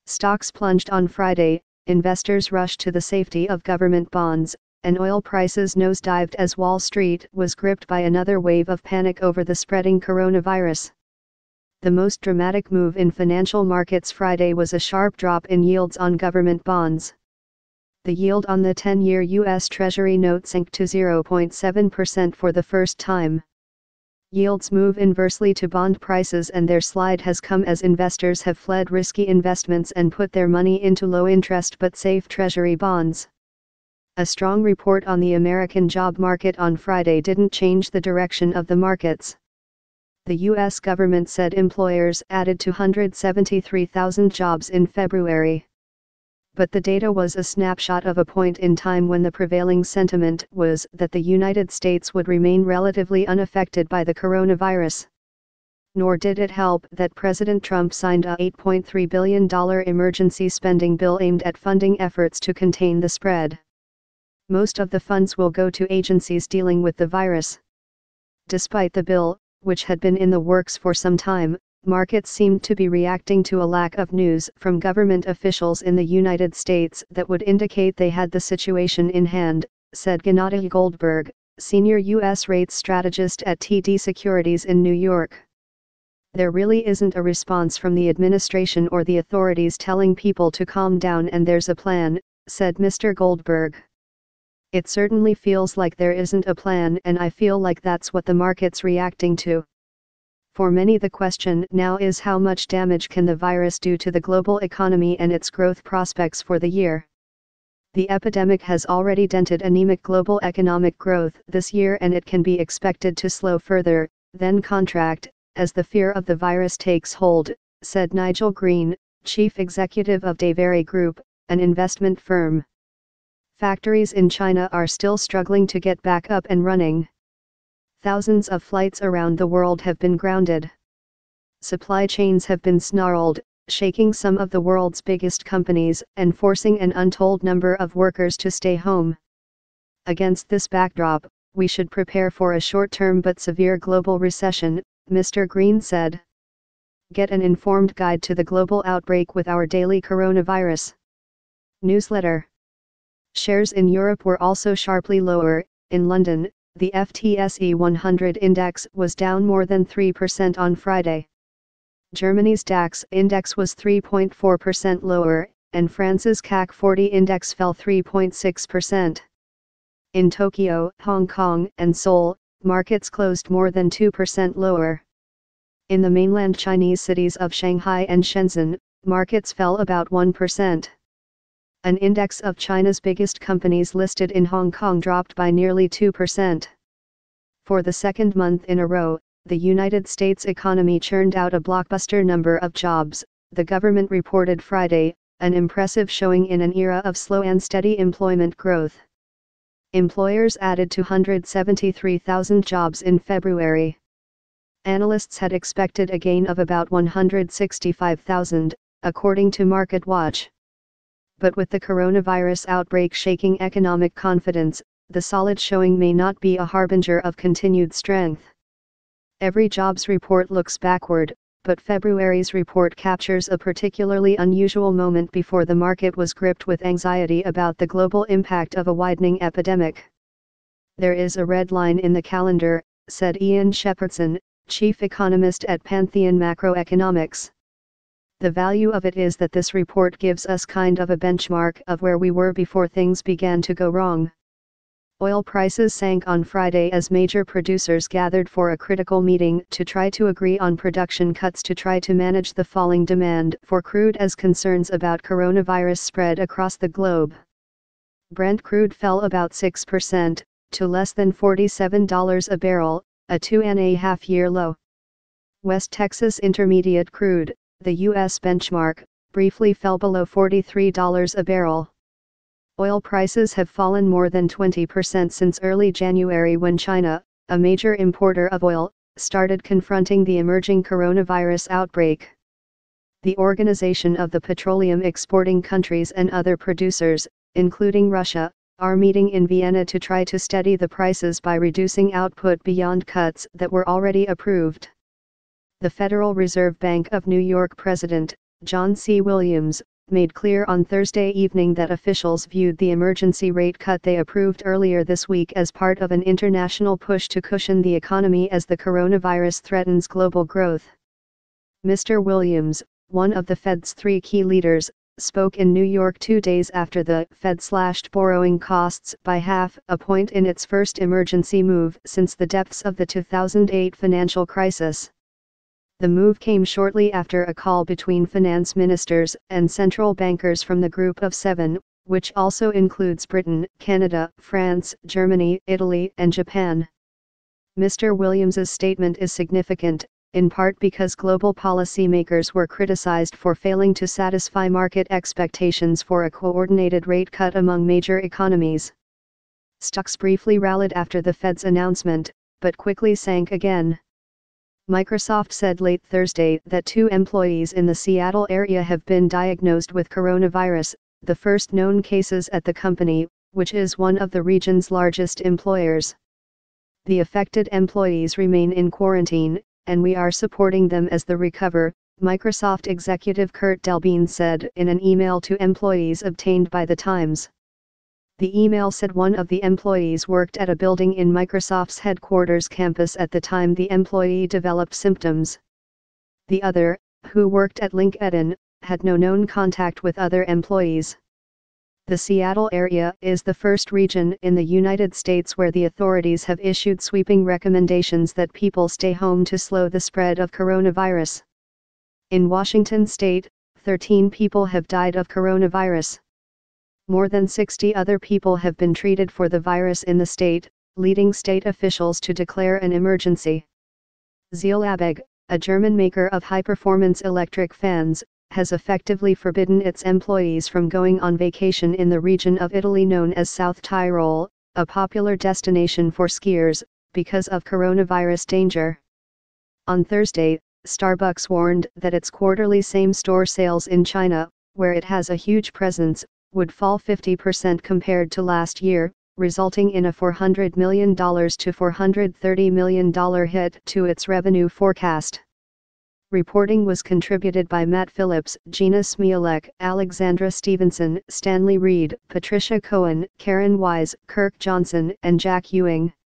Stocks plunged on Friday, investors rushed to the safety of government bonds, and oil prices nosedived as Wall Street was gripped by another wave of panic over the spreading coronavirus. The most dramatic move in financial markets Friday was a sharp drop in yields on government bonds. The yield on the 10-year U.S. Treasury note sank to 0.7% for the first time. Yields move inversely to bond prices, and their slide has come as investors have fled risky investments and put their money into low-interest but safe Treasury bonds. A strong report on the American job market on Friday didn't change the direction of the markets. The U.S. government said employers added 273,000 jobs in February. But the data was a snapshot of a point in time when the prevailing sentiment was that the United States would remain relatively unaffected by the coronavirus. Nor did it help that President Trump signed a $8.3 billion emergency spending bill aimed at funding efforts to contain the spread. Most of the funds will go to agencies dealing with the virus. Despite the bill, which had been in the works for some time, markets seemed to be reacting to a lack of news from government officials in the United States that would indicate they had the situation in hand, said Gennady Goldberg, senior U.S. rates strategist at TD Securities in New York. There really isn't a response from the administration or the authorities telling people to calm down, and there's a plan, said Mr. Goldberg. It certainly feels like there isn't a plan, and I feel like that's what the market's reacting to. For many, the question now is how much damage can the virus do to the global economy and its growth prospects for the year. The epidemic has already dented anemic global economic growth this year, and it can be expected to slow further, then contract, as the fear of the virus takes hold, said Nigel Green, chief executive of Davary Group, an investment firm. Factories in China are still struggling to get back up and running. Thousands of flights around the world have been grounded. Supply chains have been snarled, shaking some of the world's biggest companies and forcing an untold number of workers to stay home. Against this backdrop, we should prepare for a short-term but severe global recession, Mr. Green said. Get an informed guide to the global outbreak with our daily coronavirus newsletter. Shares in Europe were also sharply lower. In London, the FTSE 100 index was down more than 3% on Friday. Germany's DAX index was 3.4% lower, and France's CAC 40 index fell 3.6%. In Tokyo, Hong Kong, and Seoul, markets closed more than 2% lower. In the mainland Chinese cities of Shanghai and Shenzhen, markets fell about 1%. An index of China's biggest companies listed in Hong Kong dropped by nearly 2%. For the second month in a row, the United States economy churned out a blockbuster number of jobs, the government reported Friday, an impressive showing in an era of slow and steady employment growth. Employers added 273,000 jobs in February. Analysts had expected a gain of about 165,000, according to MarketWatch. But with the coronavirus outbreak shaking economic confidence, the solid showing may not be a harbinger of continued strength. Every jobs report looks backward, but February's report captures a particularly unusual moment before the market was gripped with anxiety about the global impact of a widening epidemic. There is a red line in the calendar, said Ian Shepherdson, chief economist at Pantheon Macroeconomics. The value of it is that this report gives us kind of a benchmark of where we were before things began to go wrong. Oil prices sank on Friday as major producers gathered for a critical meeting to try to agree on production cuts to try to manage the falling demand for crude as concerns about coronavirus spread across the globe. Brent crude fell about 6%, to less than $47 a barrel, a 2.5-year low. West Texas Intermediate crude, the U.S. benchmark, briefly fell below $43 a barrel. Oil prices have fallen more than 20% since early January when China, a major importer of oil, started confronting the emerging coronavirus outbreak. The Organization of the Petroleum Exporting Countries and other producers, including Russia, are meeting in Vienna to try to steady the prices by reducing output beyond cuts that were already approved. The Federal Reserve Bank of New York President, John C. Williams, made clear on Thursday evening that officials viewed the emergency rate cut they approved earlier this week as part of an international push to cushion the economy as the coronavirus threatens global growth. Mr. Williams, one of the Fed's three key leaders, spoke in New York 2 days after the Fed slashed borrowing costs by half a point in its first emergency move since the depths of the 2008 financial crisis. The move came shortly after a call between finance ministers and central bankers from the Group of Seven, which also includes Britain, Canada, France, Germany, Italy, and Japan. Mr. Williams's statement is significant, in part because global policymakers were criticized for failing to satisfy market expectations for a coordinated rate cut among major economies. Stocks briefly rallied after the Fed's announcement, but quickly sank again. Microsoft said late Thursday that 2 employees in the Seattle area have been diagnosed with coronavirus, the first known cases at the company, which is one of the region's largest employers. The affected employees remain in quarantine, and we are supporting them as they recover, Microsoft executive Kurt Delbene said in an email to employees obtained by The Times. The email said one of the employees worked at a building in Microsoft's headquarters campus at the time the employee developed symptoms. The other, who worked at LinkedIn, had no known contact with other employees. The Seattle area is the first region in the United States where the authorities have issued sweeping recommendations that people stay home to slow the spread of coronavirus. In Washington state, 13 people have died of coronavirus. More than 60 other people have been treated for the virus in the state, leading state officials to declare an emergency. Zeil-Abegg, a German maker of high-performance electric fans, has effectively forbidden its employees from going on vacation in the region of Italy known as South Tyrol, a popular destination for skiers, because of coronavirus danger. On Thursday, Starbucks warned that its quarterly same-store sales in China, where it has a huge presence, would fall 50% compared to last year, resulting in a $400 million to $430 million hit to its revenue forecast. Reporting was contributed by Matt Phillips, Gina Smialek, Alexandra Stevenson, Stanley Reed, Patricia Cohen, Karen Wise, Kirk Johnson, and Jack Ewing.